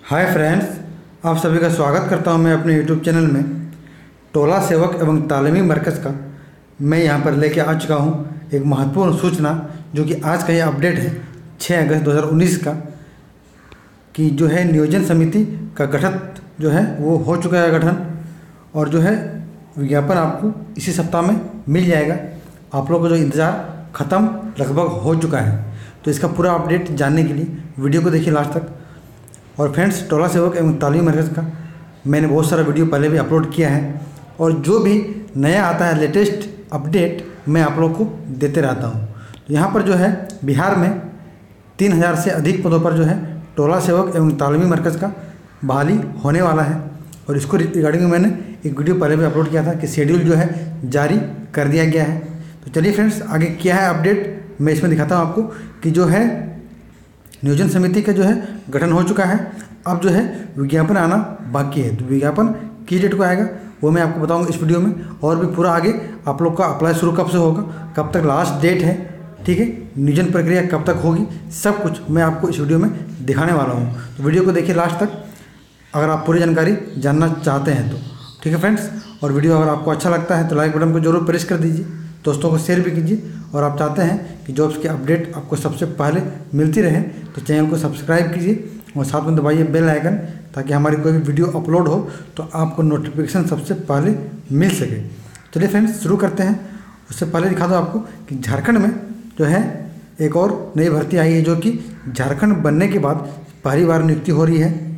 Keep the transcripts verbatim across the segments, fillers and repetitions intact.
Hi friends, आप सभी का स्वागत करता हूं मैं अपने यूट्यूब चैनल में टोला सेवक एवं तालीमी मरकज़ का। मैं यहां पर लेके आ चुका हूं एक महत्वपूर्ण सूचना जो कि आज का ये अपडेट है छह अगस्त दो हज़ार उन्नीस का, कि जो है नियोजन समिति का गठन जो है वो हो चुका है गठन, और जो है विज्ञापन आपको इसी सप्ताह में मिल जाएगा। आप लोगों का जो इंतज़ार ख़त्म लगभग हो चुका है। तो इसका पूरा अपडेट जानने के लिए वीडियो को देखिए लास्ट तक। और फ्रेंड्स, टोला सेवक एवं तालीमी मरकज़ का मैंने बहुत सारा वीडियो पहले भी अपलोड किया है, और जो भी नया आता है लेटेस्ट अपडेट मैं आप लोग को देते रहता हूँ। तो यहाँ पर जो है बिहार में तीन हज़ार से अधिक पदों पर जो है टोला सेवक एवं तालीमी मरकज़ का बहाली होने वाला है, और इसको रिगार्डिंग मैंने एक वीडियो पहले भी अपलोड किया था कि शेड्यूल जो है जारी कर दिया गया है। तो चलिए फ्रेंड्स, आगे क्या है अपडेट मैं इसमें दिखाता हूँ आपको कि जो है नियोजन समिति का जो है गठन हो चुका है। अब जो है विज्ञापन आना बाकी है। तो विज्ञापन किस डेट को आएगा वो मैं आपको बताऊंगा इस वीडियो में, और भी पूरा आगे आप लोग का अप्लाई शुरू कब से होगा, कब तक लास्ट डेट है, ठीक है, नियोजन प्रक्रिया कब तक होगी, सब कुछ मैं आपको इस वीडियो में दिखाने वाला हूँ। तो वीडियो को देखिए लास्ट तक अगर आप पूरी जानकारी जानना चाहते हैं तो, ठीक है फ्रेंड्स। और वीडियो अगर आपको अच्छा लगता है तो लाइक बटन को जरूर प्रेस कर दीजिए, दोस्तों को शेयर भी कीजिए, और आप चाहते हैं कि जॉब्स की अपडेट आपको सबसे पहले मिलती रहे तो चैनल को सब्सक्राइब कीजिए और साथ में दबाइए बेल आइकन, ताकि हमारी कोई भी वीडियो अपलोड हो तो आपको नोटिफिकेशन सबसे पहले मिल सके। चलिए फ्रेंड्स, शुरू करते हैं। उससे पहले दिखा दो आपको कि झारखंड में जो है एक और नई भर्ती आई है, जो कि झारखंड बनने के बाद पहली बार नियुक्ति हो रही है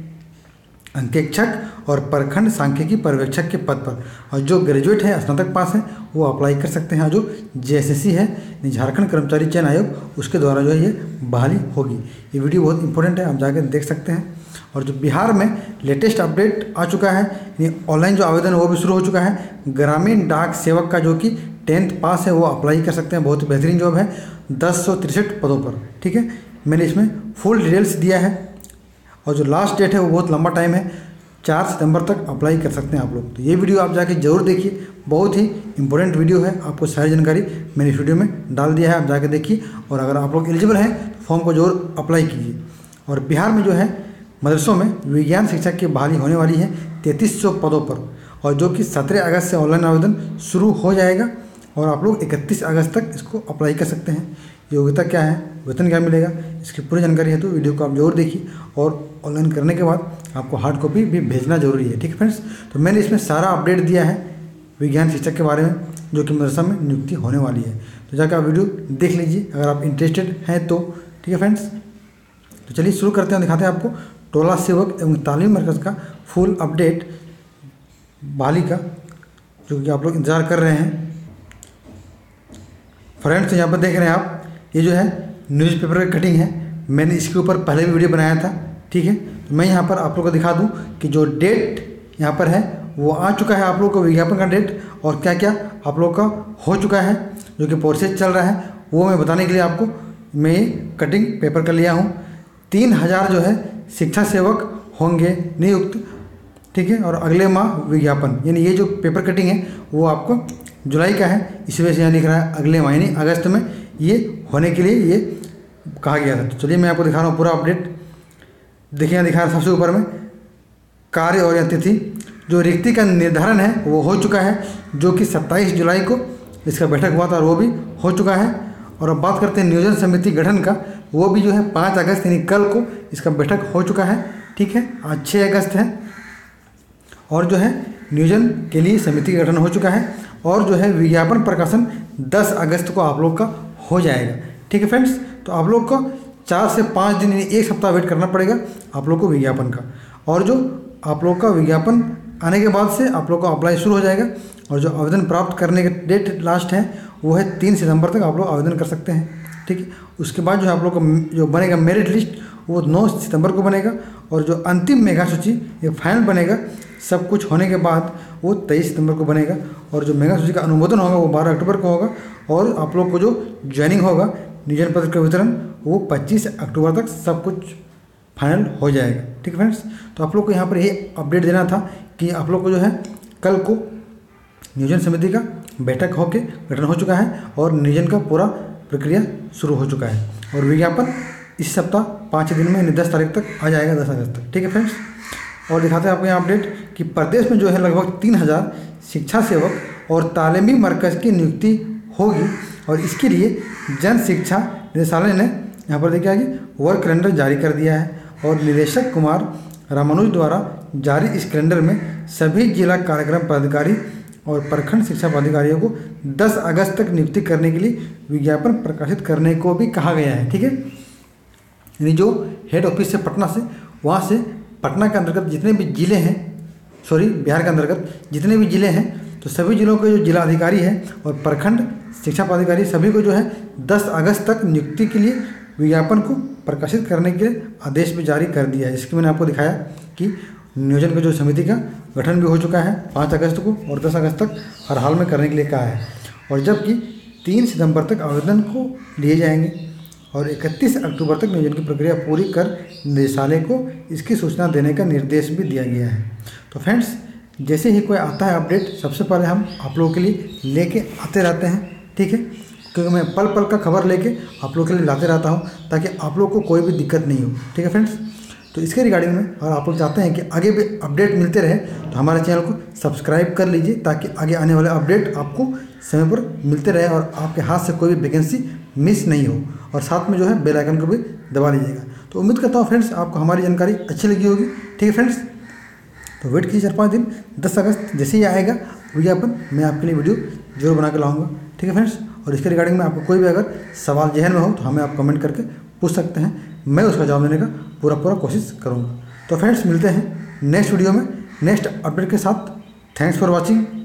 अंकेक्षक और प्रखंड सांख्यिकी पर्यवेक्षक के पद पर। और जो ग्रेजुएट है, स्नातक पास है, वो अप्लाई कर सकते हैं। और जो जेएसएससी है, झारखंड कर्मचारी चयन आयोग, उसके द्वारा जो है ये बहाली होगी। ये वीडियो बहुत इंपॉर्टेंट है, आप जाकर देख सकते हैं। और जो बिहार में लेटेस्ट अपडेट आ चुका है, ये ऑनलाइन जो आवेदन है वो भी शुरू हो चुका है। ग्रामीण डाक सेवक का जो कि टेंथ पास है वो अप्लाई कर सकते हैं। बहुत बेहतरीन जॉब है, दस सौ तिरसठ पदों पर, ठीक है। मैंने इसमें फुल डिटेल्स दिया है, और जो लास्ट डेट है वो बहुत लंबा टाइम है, चार सितंबर तक अप्लाई कर सकते हैं आप लोग। तो ये वीडियो आप जाके जरूर देखिए, बहुत ही इंपॉर्टेंट वीडियो है। आपको सारी जानकारी मैंने इस वीडियो में डाल दिया है, आप जाके देखिए। और अगर आप लोग एलिजिबल हैं तो फॉर्म को जरूर अप्लाई कीजिए। और बिहार में जो है मदरसों में विज्ञान शिक्षक की बहाली होने वाली है तैंतीस सौ पदों पर, और जो कि सत्रह अगस्त से ऑनलाइन आवेदन शुरू हो जाएगा, और आप लोग इकतीस अगस्त तक इसको अप्लाई कर सकते हैं। योग्यता क्या है, वेतन क्या मिलेगा, इसकी पूरी जानकारी है तो वीडियो को आप जरूर देखिए। और ऑनलाइन करने के बाद आपको हार्ड कॉपी भी भेजना जरूरी है, ठीक है फ्रेंड्स। तो मैंने इसमें सारा अपडेट दिया है विज्ञान शिक्षक के बारे में, जो कि मदरसा में नियुक्ति होने वाली है। तो जाकर आप वीडियो देख लीजिए अगर आप इंटरेस्टेड हैं तो, ठीक है फ्रेंड्स। तो चलिए शुरू करते हैं, दिखाते हैं आपको टोला सेवक एवं तालीमी मरकज़ का फुल अपडेट बहाली का, जो कि आप लोग इंतज़ार कर रहे हैं। फ्रेंड्स, यहाँ पर देख रहे हैं आप, ये जो है न्यूज़पेपर की कटिंग है। मैंने इसके ऊपर पहले भी वीडियो बनाया था, ठीक है। तो मैं यहाँ पर आप लोगों को दिखा दूँ कि जो डेट यहाँ पर है वो आ चुका है, आप लोगों को विज्ञापन का डेट और क्या क्या आप लोगों का हो चुका है, जो कि प्रोसेस चल रहा है, वो मैं बताने के लिए आपको मैं ये कटिंग पेपर कर लिया हूँ। तीन हज़ार जो है शिक्षा सेवक होंगे नियुक्त, ठीक है। और अगले माह विज्ञापन, यानी ये जो पेपर कटिंग है वो आपको जुलाई का है, इसी वजह से यहाँ लिख रहा है अगले माह, यानी अगस्त में ये होने के लिए ये कहा गया था। तो चलिए मैं आपको दिखा रहा हूँ पूरा अपडेट। देखिए यहाँ दिखा रहा सबसे ऊपर में कार्य और तिथि, जो रिक्ति का निर्धारण है वो हो चुका है, जो कि सत्ताईस जुलाई को इसका बैठक हुआ था और वो भी हो चुका है। और अब बात करते हैं नियोजन समिति गठन का, वो भी जो है पाँच अगस्त यानी कल को इसका बैठक हो चुका है, ठीक है। आज छः अगस्त है, और जो है नियोजन के लिए समिति का गठन हो चुका है, और जो है विज्ञापन प्रकाशन दस अगस्त को आप लोग का हो जाएगा, ठीक है फ्रेंड्स। तो आप लोग को चार से पाँच दिन यानी एक सप्ताह वेट करना पड़ेगा आप लोग को विज्ञापन का। और जो आप लोग का विज्ञापन आने के बाद से आप लोग का अप्लाई शुरू हो जाएगा, और जो आवेदन प्राप्त करने के डेट लास्ट है वो है तीन सितंबर तक आप लोग आवेदन कर सकते हैं, ठीक है। उसके बाद जो है आप लोग का जो बनेगा मेरिट लिस्ट वो नौ सितंबर को बनेगा, और जो अंतिम मेगा सूची ये फाइनल बनेगा सब कुछ होने के बाद वो तेईस सितंबर को बनेगा, और जो मेगा सूची का अनुमोदन होगा वो बारह अक्टूबर को होगा, और आप लोग को जो ज्वाइनिंग होगा नियोजन पत्र का वितरण वो पच्चीस अक्टूबर तक सब कुछ फाइनल हो जाएगा, ठीक है फ्रेंड्स। तो आप लोग को यहाँ पर ये अपडेट देना था कि आप लोग को जो है कल को नियोजन समिति का बैठक होकर गठन हो चुका है, और नियोजन का पूरा प्रक्रिया शुरू हो चुका है, और विज्ञापन इस सप्ताह पाँच दिन में यानी दस तारीख तक आ जाएगा, दस अगस्त तक। ठीक है फ्रेंड्स, और दिखाते हैं आपको यहाँ अपडेट कि प्रदेश में जो है लगभग तीन हज़ार शिक्षा सेवक और तालीमी मरकज़ की नियुक्ति होगी, और इसके लिए जन शिक्षा निदेशालय ने यहाँ पर देखिए कि वर्क कैलेंडर जारी कर दिया है, और निदेशक कुमार रामानुज द्वारा जारी इस कैलेंडर में सभी जिला कार्यक्रम पदाधिकारी और प्रखंड शिक्षा पदाधिकारियों को दस अगस्त तक नियुक्ति करने के लिए विज्ञापन प्रकाशित करने को भी कहा गया है। ठीक है, यानी जो हेड ऑफिस से पटना से, वहाँ से पटना के अंतर्गत जितने भी जिले हैं, सॉरी बिहार के अंतर्गत जितने भी जिले हैं, तो सभी जिलों के जो जिला अधिकारी हैं और प्रखंड शिक्षा पदाधिकारी सभी को जो है दस अगस्त तक नियुक्ति के लिए विज्ञापन को प्रकाशित करने के लिए आदेश भी जारी कर दिया है। इसके मैंने आपको दिखाया कि नियोजन की जो समिति का गठन भी हो चुका है पाँच अगस्त को, और दस अगस्त तक हर हाल में करने के लिए कहा है, और जबकि तीन सितंबर तक आवेदन को लिए जाएंगे और इकतीस अक्टूबर तक नियोजन की प्रक्रिया पूरी कर निदेशालय को इसकी सूचना देने का निर्देश भी दिया गया है। तो फ्रेंड्स, जैसे ही कोई आता है अपडेट, सबसे पहले हम आप लोगों के लिए लेके आते रहते हैं। ठीक है, क्योंकि मैं पल पल का खबर लेके आप लोगों के लिए लाते रहता हूँ ताकि आप लोग को कोई भी दिक्कत नहीं हो। ठीक है फ्रेंड्स, तो इसके रिगार्डिंग में अगर आप लोग चाहते हैं कि आगे भी अपडेट मिलते रहे तो हमारे चैनल को सब्सक्राइब कर लीजिए, ताकि आगे आने वाले अपडेट आपको समय पर मिलते रहे और आपके हाथ से कोई भी वैकेंसी मिस नहीं हो, और साथ में जो है बेल आइकन को भी दबा लीजिएगा। तो उम्मीद करता हूँ फ्रेंड्स आपको हमारी जानकारी अच्छी लगी होगी। ठीक है फ्रेंड्स, तो वेट कीजिए चार पाँच दिन, दस अगस्त जैसे ही आएगा विज्ञापन मैं आपके लिए वीडियो जरूर बना के लाऊंगा। ठीक है फ्रेंड्स, और इसके रिगार्डिंग में आपको कोई भी अगर सवाल जहन में हो तो हमें आप कमेंट करके पूछ सकते हैं, मैं उसका जवाब देने का पूरा पूरा कोशिश करूँगा। तो फ्रेंड्स, मिलते हैं नेक्स्ट वीडियो में नेक्स्ट अपडेट के साथ। Thanks for watching.